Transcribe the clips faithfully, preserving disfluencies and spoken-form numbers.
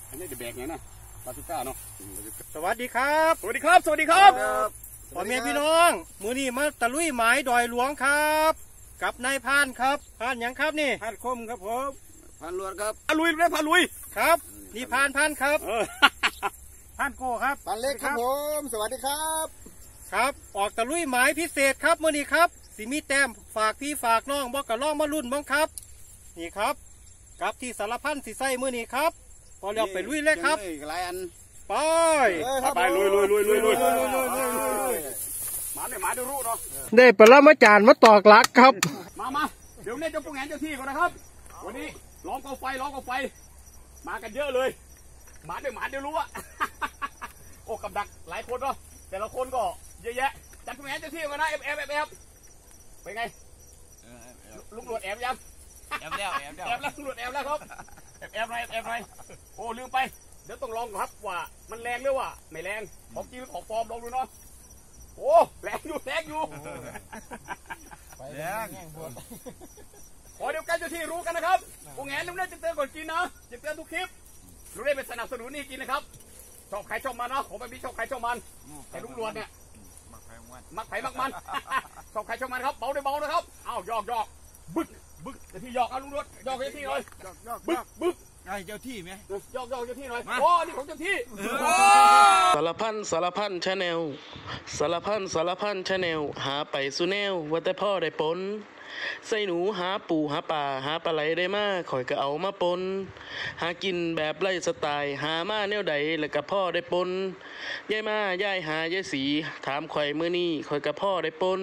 อันนี้เดี๋ยวแบกไงนะปาตุก้าเนาะสวัสดีครับสวัสดีครับสวัสดีครับพ่อแม่พี่น้องมือนี้มาตะลุยหมายดอยหลวงครับกับนายพานครับพานยังครับนี่พานคมครับผมพานลวดครับพานลุยได้พานลุยครับนี่พานพานครับพานโก้ครับพานเล็กครับผมสวัสดีครับครับออกตะลุยหมายพิเศษครับมือนี้ครับสิมีแต้มฝากพี่ฝากน้องบอกกะล่องมาลุ่นบ้างครับนี่ครับกับที่สารพันสิไส้มือนี้ครับพอเรียกไปลุยเลยครับหลายอันไปไปลุยลุยลุยลุยลุยหมาเนี่ยหมาเดี๋ยวรู้เนาะได้ปลามาจานมาตอกลักครับมามาเดี๋ยวเนี่ยเจ้าพวกแงนเจ้าที่ก่อนนะครับวันนี้ล้อมกองไฟล้อมกองไฟมากันเยอะเลยหมาเดี๋ยวหมาเดี๋ยวรู้อะโอ้กับดักหลายคนเนาะแต่ละคนก็เยอะแยะจัดพวกแงนเจ้าที่กันนะแอบแอบแอบแอบไปไงลุงหลวดแอบยังแอบแล้วแอบแล้วแอบแล้วลุงหลวดแอบแล้วครับแอบแอบไรแอบไรโอ้ลืมไปเดี๋ยวต้องลองครับว่ามันแรงหรือว่าไม่แรงของจริงหรือของปลอมลองดูเนาะโอ้แรงอยู่แรงอยู่แรงขอเดี๋ยวกันเจ้าที่รู้กันนะครับพวกแงนลุงเล่นจะเตือนก่อนกินนะจะเตือนทุกคลิปลุงเล่นเป็นสนับสนุนนี่กินนะครับชอบใครชอบมันเนาะผมไม่มีชอบใครชอบมันแต่ลุงหลวดเนี่ยมักไผ่มักมันชอบใครชอบมันครับเบาได้เบานะครับอ้าวยอกยอกบึกบึกเจ้าที่ยอกเอาลุงหลวดยอกเจ้าที่เลยบึกบึกไอ้เจ้าที่ไหมยอกยอกเจ้าที่หน่อยโอ้นี่ของเจ้าที่สารพันสารพันชาแนลสารพันสารพันชาแนลหาไปสุแนวว่าแต่พ่อได้ปนใส่หนูหาปูหาป่าหาปลาไหลได้มาข่อยก็เอามาปนหากินแบบไล่สไตล์หามาแนวใดแล้วก็พ่อได้ปนยายมายายหายายสีถามข่อยมื้อนี้ข่อยก็พ่อได้ปน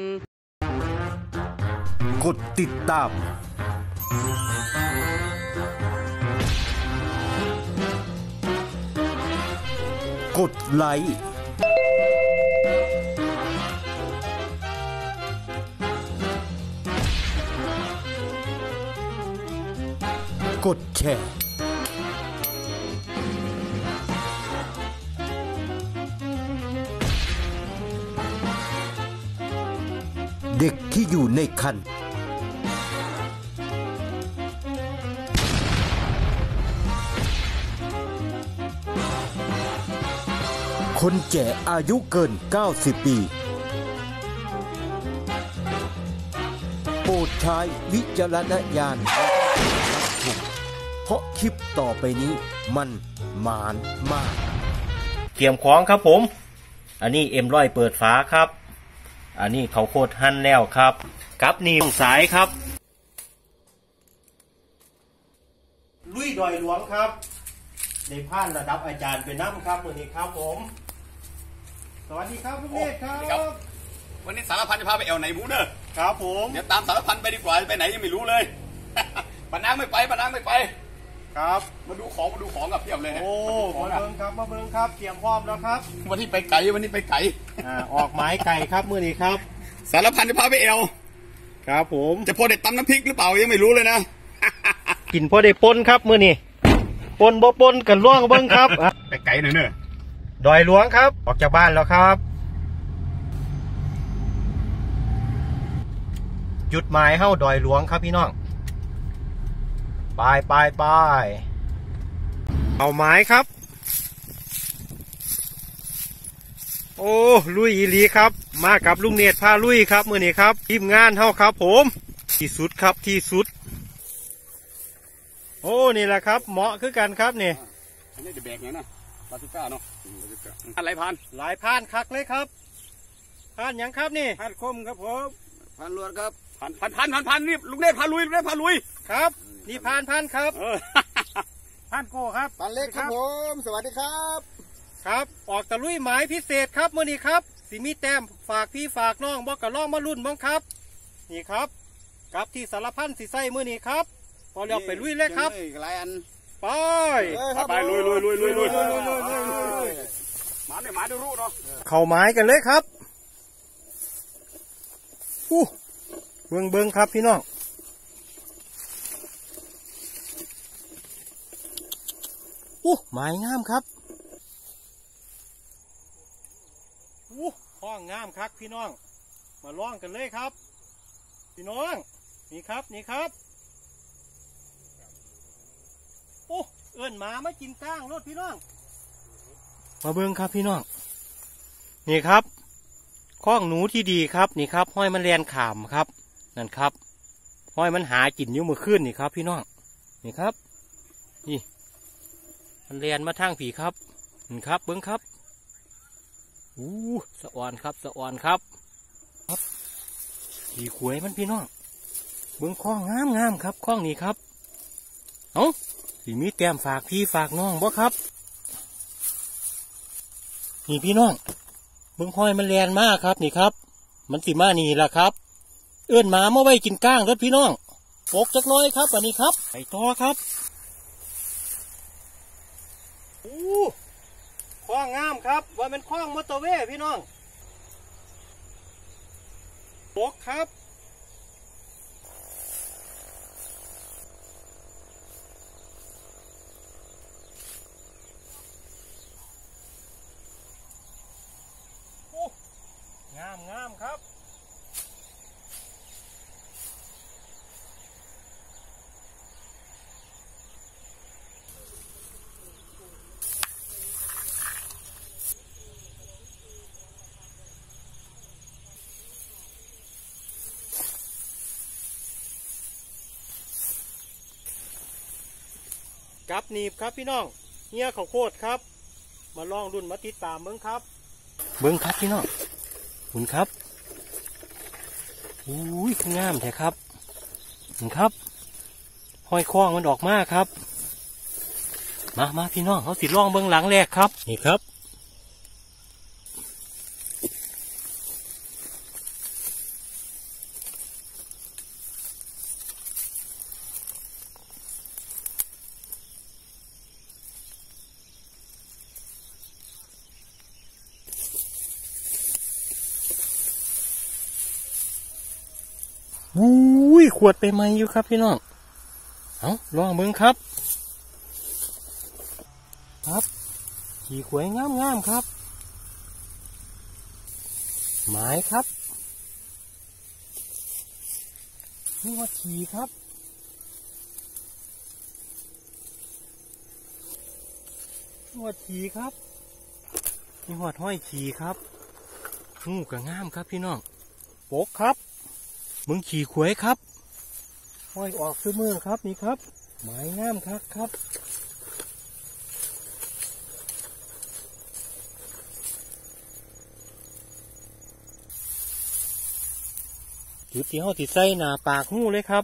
กดติดตามกดไลค์กดแชร์เด็กที่อยู่ในคันคนแก่อายุเกินเก้าสิบปีโปรดใช้วิจารณญาณเพราะคลิปต่อไปนี้มันหมานมากเกี่ยมของครับผมอันนี้เอ็มร้อยเปิดฝาครับอันนี้เขาโคตรหั่นแล้วครับกับนี่สายครับลุยดอยหลวงครับในผ่านระดับอาจารย์เป็นน้ำครับวันนี้ครับผมสวัสดีครับลุงเนตรครับวันนี้สารพันจะพาไปแอวไหนบูเนอร์ครับผมเดี๋ยวตามสารพันไปดีกว่าไปไหนยังไม่รู้เลยปะนางไม่ไปปะนางไม่ไปครับมาดูของมาดูของกับเพียบเลยโอ้มาเบิ้งครับมาเบิ้งครับเตรียมพร้อมแล้วครับวันนี้ไปไก่วันนี้ไปไก่อ่าออกหมายไก่ครับมื้อนี้ครับสารพันจะพาไปแอวครับผมจะพอได้ตำน้ำพริกหรือเปล่ายังไม่รู้เลยนะกินพอได้ปนครับมื้อนี้ปนบ่ปนกันล่วงเบิ้งครับไปไก่หน่อยเนอะดอยหลวงครับออกจากบ้านแล้วครับจุดหมายเฮ้าดอยหลวงครับพี่น้องไปไปไปเอาหมายครับโอ้ลุยอีหลีครับมากับลุงเนตรพาลุยครับมื้อนี้ครับทีมงานเฮ้าครับผมที่สุดครับที่สุดโอ้นี่แหละครับเหมาะคือกันครับนี่อันนี้เดี๋ยวแบกไงนะปาตุก้าเนาะอะไรพันหลายพันคักเลยครับพันยังครับนี่พันคมครับผมพันลวดครับพันพันพันพันพันนี่ลุงเนตรพาลุยลุงเนตรพาลุยครับนี่พันพันครับพันโก้ครับพันเล็กครับผมสวัสดีครับครับออกตะลุยหมายพิเศษครับมื้อนี้ครับสิมีแต้มฝากพี่ฝากน้องบอกกะล่องมาลุ่นบ้างครับนี่ครับกับที่สารพันสิไส้มื้อนี้ครับพอเรียกไปลุยเลยครับหลายอันไปไปลุยลุยลุยลุยลุยหมาเนี่ยหมาเดี๋ยวรู้เนาะเข้าหมายกันเลยครับอู้เบิ้งเบิ้งครับพี่น้องอู้หมายงามครับอู้ห้องงามครับพี่น้องมาล่องกันเลยครับพี่น้องนี่ครับนี่ครับโอ้โหเอื้อนหมามากินก้างรถพี่น้องมาเบิ่งครับพี่น้องนี่ครับข้องหนูที่ดีครับนี่ครับห้อยมันแลนขามครับนั่นครับห้อยมันหากินอยู่มือขึ้นนี่ครับพี่น้องนี่ครับนี่มันแลนมาทางผีครับนี่ครับเบิ่งครับอู้สะอ่อนครับสะอ่อนครับครับผีขวยมันพี่น้องเบิ่งข้องงามงามครับข้องนี้ครับเอ้าสีมีแต้มฝากพี่ฝากน้องบ่ครับนี่พี่น้องเบิ่งห้อยมันแลนมากครับนี่ครับมันสิมานี่ล่ะครับเอื้อนหมาเมื่อไว้กินก้างครับพี่น้องปกจักน้อยครับอันนี้ครับไปต่อครับอู้ข้องงามครับว่าเป็นข้องมอเตอร์เวย์พี่น้องปกครับงามงามครับกับหนีบครับพี่น้องเงี้ยข้าวโพดครับมาลองรุ่นมาติดตามเบิ้งครับเบิ้งครับพี่น้องคุณครับอุ้ยงามแท้ครับนี่ครับห้อยคล้องมันออกมาครับมามาพี่น้องเขาสิลองเบิ้งหลังแรกครับนี่ครับอุ้ยขวดไปไหมอยู่ครับพี่น้องเอาลองเบิ้งครับครับขี่ขวยงามงามครับหมายครับนี่ว่าขี่ครับนี่ว่าขี่ครับนี่ว่าห้อยขี่ครับงูกระงามครับพี่น้องโป๊กครับมึงขี่ขวยครับห้อยออกซื้อมือครับนี่ครับหมายงามครับครับจุดที่เขาติดใส่หน้าปากงูเลยครับ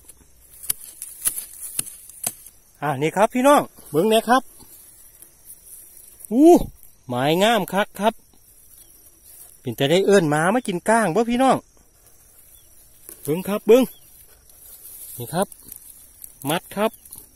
อ่านี่ครับพี่น้องเบิ้งเนี่ยครับอู้หมายงามครับครับเป็นแต่ได้เอื้อนหมามากินก้างบ่พี่น้องเบิ้งครับเบิ้งนี่ครับมัดครับ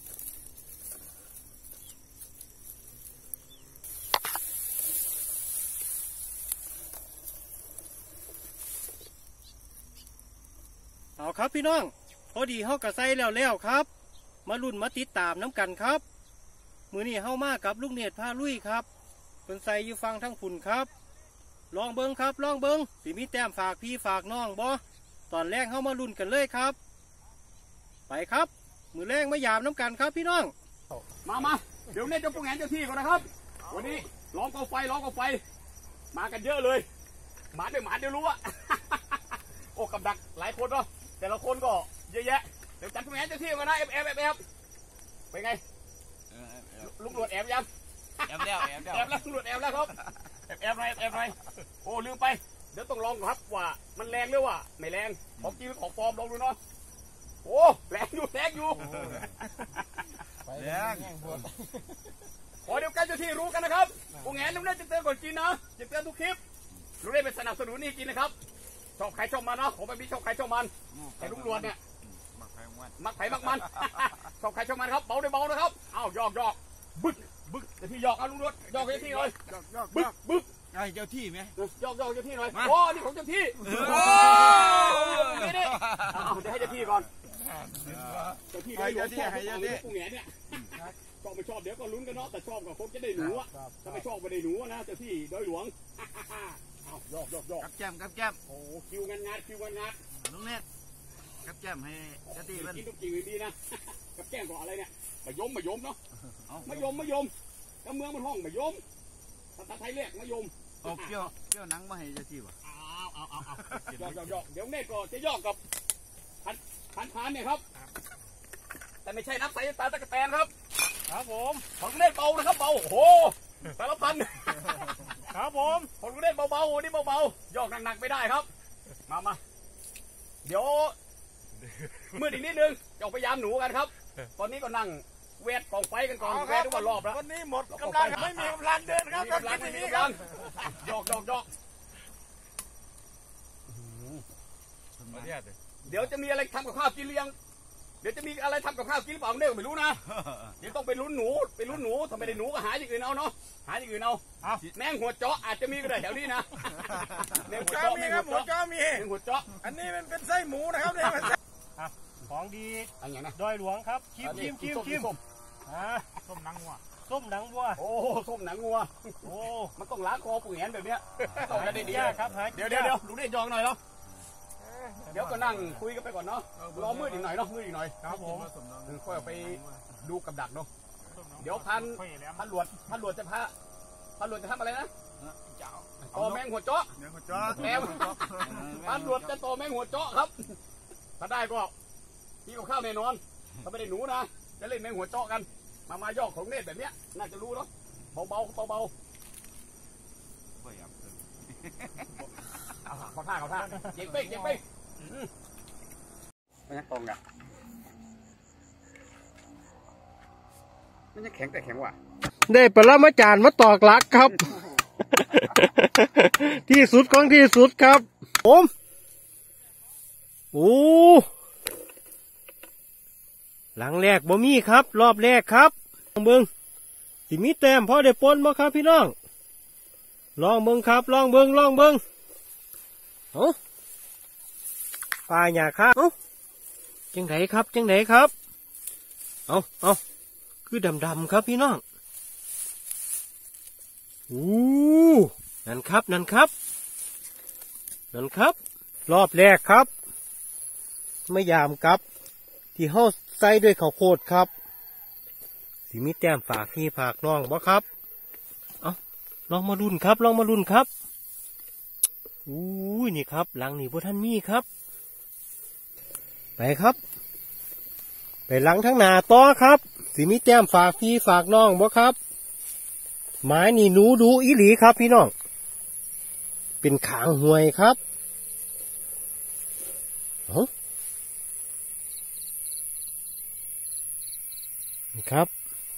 เอาครับพี่น้องพอดีเฮากระใส่แล้วแล้วครับมาลุ่นมาติดตามน้ำกันครับมือนี้เฮามากับลูกเนตรพาลุยครับเป็นใส่อยู่ฟังทั้งฝุ่นครับลองเบิ้งครับลองเบิ้งสิมีแต้มฝากพี่ฝากน้องบ่ตอนแรกเข้ามาลุ้นกันเลยครับไปครับมือแรกไม่ยามน้ำกันครับพี่น้องมามาเดี๋ยวเนี่ยเจ้าพวกแงนเจ้าที่ก่อนนะครับวันนี้ล้อมกองไฟล้อมกองไฟมากันเยอะเลยหมาด้วยหมาเดี๋ยวรู้อะ โอ้กับดักหลายคนเนาะแต่ละคนก็เยอะแยะเดี๋ยวจัดพวกแงนเจ้าที่กันนะแอบแอบแอบแอบเป็นไงลูกหลวดแอบยังแอบแล้วแอบแล้วแอบแล้วลูกหลวดแอบแล้วครับแอบแอบไรแอบไรโอ้ลืมไปเดี๋ยวต้องลองครับว่ามันแรงหรือว่าไม่แรงของจริงหรือของปลอมลองดูเนาะโอ้แรงอยู่แรงอยู่แรงขอเดี๋ยวกันเจ้าที่รู้กันนะครับพวกแงนลุงเล่นจะเตือนก่อนกินนะจะเตือนทุกคลิปลุงเล่นเป็นสนับสนุนนี่กินนะครับชอบใครชอบมันเนาะผมไม่มีชอบใครชอบมันแต่ลุงหลวดเนี่ยมักไผ่มักมันชอบใครชอบมันครับเบาได้เบานะครับอ้าวยอกยอกบึกบึกเจ้าที่ยอกเอาลุงหลวดยอกเจ้าที่เลยบึกบึกไอ้เจ้าที่ไหมยอกยอกเจ้าที่หน่อยโอ้นี่ของเจ้าที่โอ้นี่นี่เดี๋ยวให้เจ้าที่ก่อนเจ้าที่ได้หลวงชอบพวกแงนเนี่ยชอบไม่ชอบเดี๋ยวก็ลุ้นกันเนาะแต่ชอบกับคนจะได้หนูอะถ้าไม่ชอบไม่ได้หนูนะเจ้าที่โดยหลวงอ้าวยอกยอกยอกกับแก้มกับแก้มโอ้คิวงานงานคิวงานงานลุงเน็ตกับแก้มให้เจ้าที่มันกินทุกกินดีนะกับแก้มก่ออะไรเนี่ยมายมมายมเนาะมายมมายมแล้วเมืองมันห้องมายมภาษาไทยเรียกมายมเอาเกี่ยวเกี่ยวหนังมาให้เจ้าที่วะเอาเอาเอาเอายอกยอกยอกเดี๋ยวเน่ก็จะยอกกับพันพันพันเนี่ยครับแต่ไม่ใช่นับใส่ตาตะกแตนครับครับผมของเน่เบานะครับเบาโอ้โหสารพันครับผมของเน่เบาๆนี่เบาๆยอกหนักๆไม่ได้ครับมามาเดี๋ยวมืดอีกนิดนึงจะออกไปยามหนูกันครับ ตอนนี้ก็นั่งเวทกองไฟกันก่อนเวททุกวันรอบแล้ววันนี้หมดกำลังไม่มีกำลังเดินครับมีกำลังไม่มีกำลังยอกยอกยอกเดี๋ยวจะมีอะไรทำกับข้าวกินหรือยังเดี๋ยวจะมีอะไรทำกับข้าวกินหรือเปล่าเนี่ยไม่รู้นะเดี๋ยวต้องไปลุ้นหนูไปลุ้นหนูทำไมได้หนูก็หาอย่างอื่นเอาเนาะหาอย่างอื่นเอาแมงหัวเจาะอาจจะมีก็ได้แถวนี้นะแมงหัวเจาะแมงหัวเจาะมีแมงหัวเจาะอันนี้มันเป็นไส้หมูนะครับเนี่ยมันของดีอันอย่างนะดอยหลวงครับคิมคิมคิมคิมส้มอ่าส้มหนังวัวส้มหนังวัวโอ้ส้มหนังงัวโอ้มันต้องล้างคอปุ๋ยแหนแบบเนี้ยต้องได้ดียากครับหาเดี๋ยวเดี๋ยวเดี๋ยวลูกเล่นยองหน่อยเนาะเดี๋ยวก็นั่งคุยกันไปก่อนเนาะรอมืดอีกหน่อยเนาะมืดอีกหน่อยครับผมค่อยไปดูกับดักเนาะเดี๋ยวพันพันหลวดพันหลวดจะพาพันหลวดจะทำอะไรนะต่อแมงหัวเจาะเดี๋ยวก็จ้าแมวพันหลวดจะต่อแมงหัวเจาะครับถ้าได้ก็พี่กับข้าวแน่นอนถ้าไม่ได้หนูนะจะเล่นแมงหัวเจาะกันมามายอกของเนตแบบเนี้ยน่าจะรู้เนาะเบาเบาเบาเบาเขาท่าเขาท่าเจ๊งเป้งเจ๊งเป้งมันยังตรงอ่ะมันยังแข็งแต่แข็งว่ะได้ปรมาจารย์มาตอกหลักครับ ที่สุดของที่สุดครับผมโอ้หลังแรกบ่มีครับ รอบแรกครับลองเบิ้งสิมีแต้มพอได้ปนบ่ครับพี่น้องลองเบิ้งครับลองเบิ้งลองเบิ้งเอ้าปลาหยาครับเอ้าจังไหนครับจังไหนครับเอาเอาคือดำๆครับพี่น้องอู้นั่นครับนั่นครับนั่นครับ รอบแรกครับไม่ยามกับที่ห่อใส่ด้วยข้าวโพดครับสีมีแต้มฝากพี่ฝากน้องบ่ครับเอาลองมาลุ้นครับลองมาลุ้นครับอู้ยนี่ครับหลังนี่พวกท่านมีครับไปครับไปหลังทั้งหน้าต่อครับสีมีแต้มฝากพี่ฝากน้องบ่ครับหมายนี่หนูดูอีหลีครับพี่น้องเป็นขางห่วยครับเอ้านี่ครับ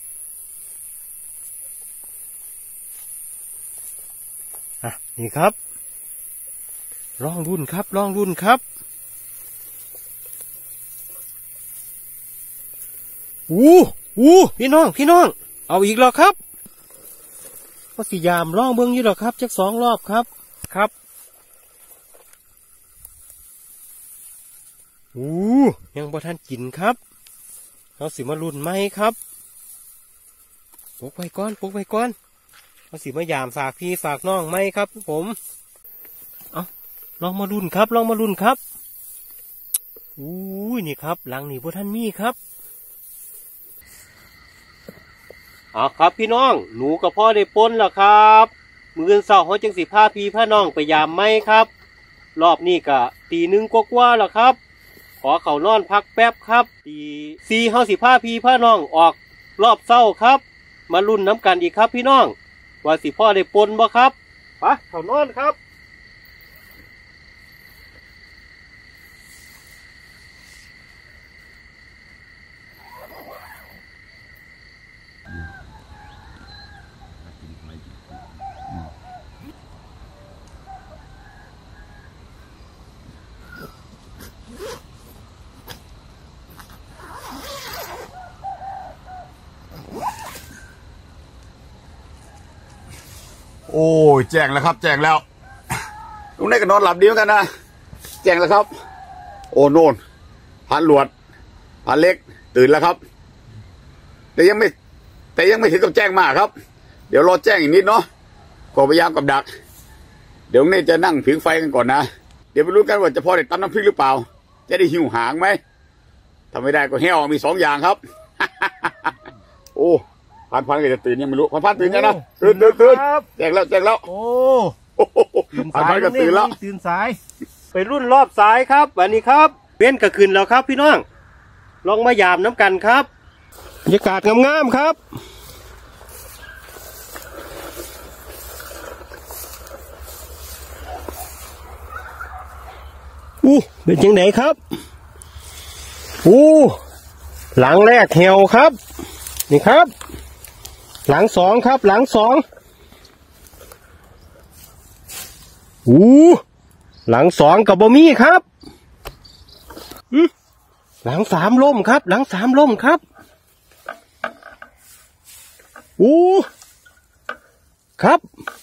อ่ะนี่ครับลองรุ่นครับลองรุ่นครับอู้อู้พี่น้องพี่น้องเอาอีกแล้วครับก็สิยามล่องเบิ้งอยู่หรอครับจักสองรอบครับครับอู้ยังบ่ทันกินครับเอาสิมาลุ่นไหมครับปกไว้ก่อนปกไว้ก่อนเอาสิมายามฝากพี่ฝากน้องไหมครับผมเอาลองมาลุ่นครับลองมาลุ่นครับอู้นี่ครับหลังนี่บ่ทันมีครับเอาครับพี่น้องหนูกับพ่อได้ปนแล้วครับมือเสาเขาจึงสิผ้าพี่ผ้าน้องไปยามไหมครับรอบนี้กะตีหนึ่งกว่าๆแล้วครับขอเขานอนพักแป๊บครับตีสี่เขาสิผ้าพี่ผ้าน้องออกรอบเศร้าครับมาลุ้นน้ำกันอีกครับพี่น้องว่าสิพ่อได้ปนบ่ครับไปเขานอนครับโอ้ยแจ้งแล้วครับแจ้งแล้วลุงเน่ก็นอนหลับดีเหมือนกันนะแจ้งแล้วครับโอ้โน่นพันหลวดพันเล็กตื่นแล้วครับแต่ยังไม่แต่ยังไม่ถึงกับแจ้งมากครับเดี๋ยวรอแจ้งอีกนิดเนาะก็พยายามกับดักเดี๋ยวลุงเน่จะนั่งผิงไฟกันก่อนนะเดี๋ยวไปรู้กันว่าจะพอได้ตำน้ำพริกหรือเปล่าจะได้หิวหางไหมถ้าไม่ได้ก็แห้วมีสองอย่างครับโอ้พันพันก็จะตื่นยังไม่รู้พันพันตื่นยังนะตื่นตื่นตื่นแจกแล้วแจกแล้วโอ้พันพันก็ตื่นแล้วตื่นสายไปรุ่นรอบสายครับวันนี้ครับเว้นก็ขึ้นแล้วครับพี่น้องลองมายามน้ำกันครับบรรยากาศงามๆครับอู้เป็นยังไงครับอู้หลังแรกเหี่ยวครับนี่ครับหลังสองครับหลังสองอู้หลังสองกับบะมี่ครับหลังสามล่มครับหลังสามล่มครับอู้ครับ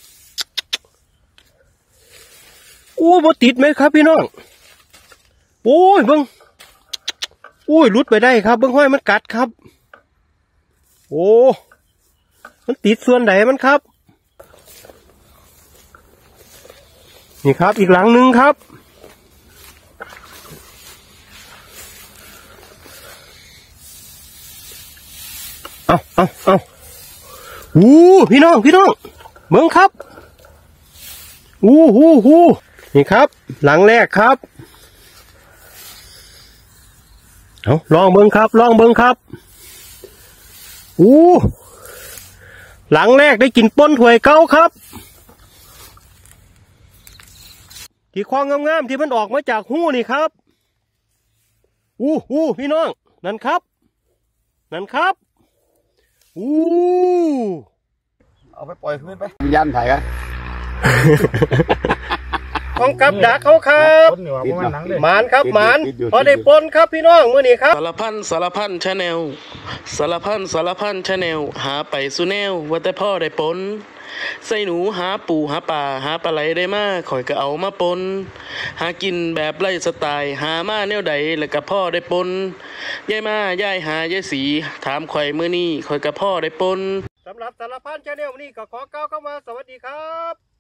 อู้บ่ติดไหมครับพี่น้องโอ้ยเบิ้งอุ้ยหลุดไปได้ครับเบิ้งห้อยมันกัดครับโอ้มันติดส่วนไหนมันครับนี่ครับอีกหลังหนึ่งครับเอาเอาเอาอู้พี่น้องพี่น้องเบิ้งครับอู้หูหูนี่ครับหลังแรกครับเอาลองเบิ้งครับลองเบิ้งครับอู้หลังแรกได้กินป้นถ้วยเก้าครับที่ความงามๆที่มันออกมาจากหูนี่ครับอู้หูพี่น้องนั่นครับนั่นครับอู้เอาไปปล่อยคืนไปวิญญาณถ่ายกันต้องกับดักเขาครับคนเหนือประมาณหนังเลยหมานครับหมานพอได้ปนครับพี่น้องเมื่อนี้ครับสารพันสารพันชาแนลสารพันสารพันชาแนลหาไปสุแนวว่าแต่พ่อได้ปนใส่หนูหาปูหาป่าหาปลาไหลได้มาข่อยก็เอามาปนหากินแบบไร้สไตล์หามาแนวใดแล้วก็พ่อได้ปนยายมายายหายายสีถามข่อยมื้อนี้ข่อยก็พ่อได้ปนสำหรับสารพันชาแนลวันนี้ก็ขอกล่าวคำว่าสวัสดีครับ